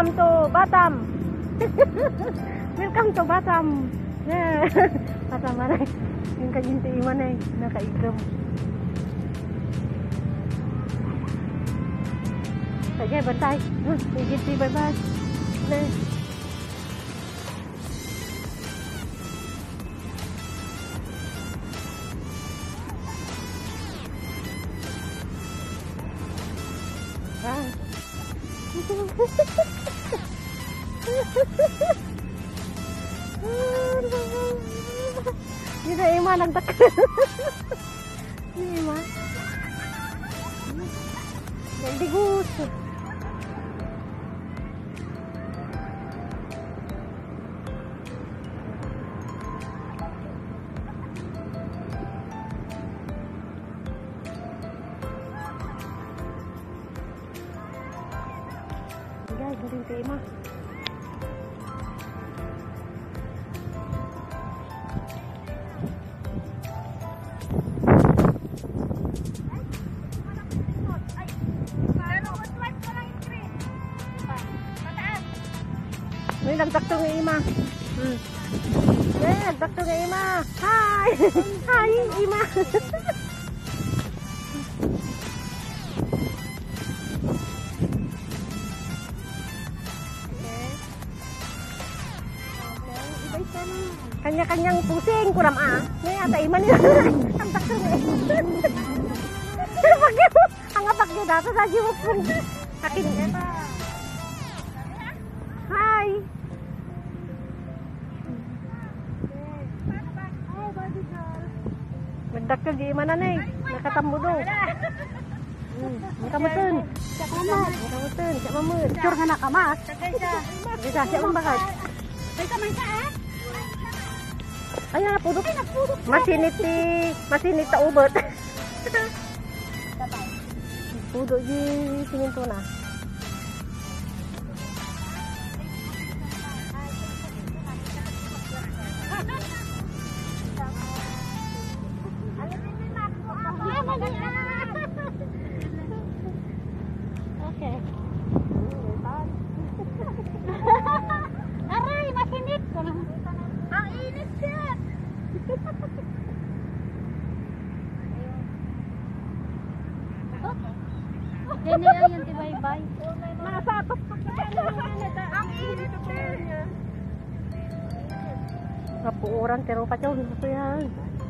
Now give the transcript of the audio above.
Welcome to Batam. Welcome to Batam. Yeah. Batam mana? Yung kajinti mana? Nakaigram. Sige, bantay. Kajinti, bye-bye. Ini na Ima nagtakal. Ini Ima. Hindi gusto. Guys, galing si Ima. May nagdakto ng Ima. Yeah, nagdakto ng Ima. Hi! Hi, Ima! Kanya-kanyang pusing, kuram Nih, ata Ima nila. Nagdakto ng Ima. Ang apagyo data sa jiwok pun. Akin. Hi! Nagdakkel di mana nih? Nakatambo do. Nakamutun. Siap mamut. Nakamutun, siap mamut. Cur nga nakamas. Bisa siap mambakat. Bisa mangka Ay, napudok. Masinit ta ubot. Pudok di siminto na. Okay. Aray, masinit. Ang init siya. Dene yan ti bye-bye. Masatos pa kita ang init siya. Kapuuran pero pacaw dito yan.